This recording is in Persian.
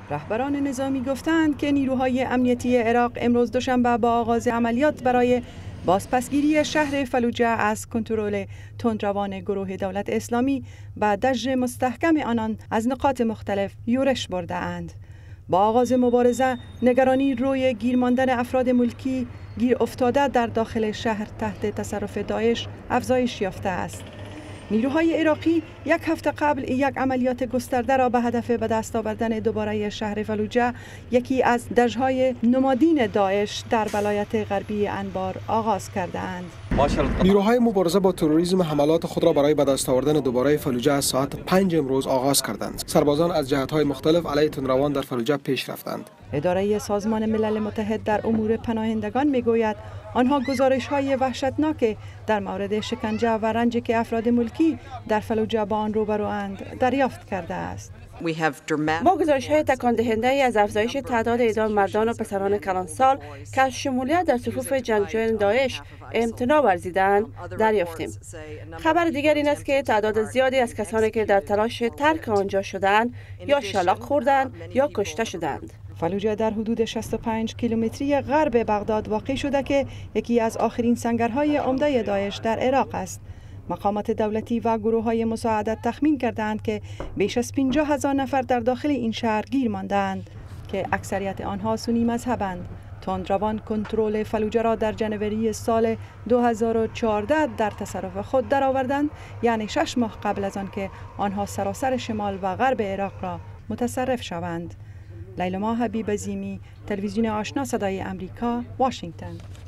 رهبران نظامی گفتند که نیروهای امنیتی عراق امروز دوشنبه با آغاز عملیات برای بازپسگیری شهر فلوجه از کنترل تندروان گروه دولت اسلامی و دژ مستحکم آنان از نقاط مختلف یورش برده اند. با آغاز مبارزه نگرانی روی گیر ماندن افراد ملکی گیر افتاده در داخل شهر تحت تصرف داعش افزایش یافته است. نیروهای عراقی یک هفته قبل یک عملیات گسترده را به هدف به دست آوردن دوباره شهر فلوجه، یکی از دژهای نمادین داعش در ولایت غربی انبار آغاز کرده‌اند. نیروهای مبارزه با تروریسم حملات خود را برای به دست آوردن دوباره فلوجه از ساعت 5 امروز آغاز کردند. سربازان از جهت‌های مختلف علیه تندروان در فلوجه پیش رفتند. اداره سازمان ملل متحد در امور پناهندگان میگوید آنها گزارش‌های وحشتناک در مورد شکنجه و رنج که افراد ملکی در فلوجه با آن روبرواند دریافت کرده است. با گزارش‌های تکان دهنده از افزایش تعداد اعدام مردان و پسران کلانسال که از شمولیت در صفوف جنگجویان داعش امتناع ورزیدند دریافتیم. خبر دیگر این است که تعداد زیادی از کسانی که در تلاش ترک آنجا شدند یا شلاق خوردند یا کشته شدند. فلوجه در حدود 65 کیلومتری غرب بغداد واقع شده که یکی از آخرین سنگرهای عمده داعش در عراق است. مقامات دولتی و گروه‌های مساعدت تخمین کردند که بیش از 50,000 نفر در داخل این شهر گیر ماندند که اکثریت آنها سنی مذهبند. تندروان کنترل فلوجه را در جنوری سال 2014 در تصرف خود درآوردند، یعنی 6 ماه قبل از آن که آنها سراسر شمال و غرب عراق را متصرف شوند. لیلا حبیب عظیمی، تلویزیون آشنا صدای امریکا، واشنگتن.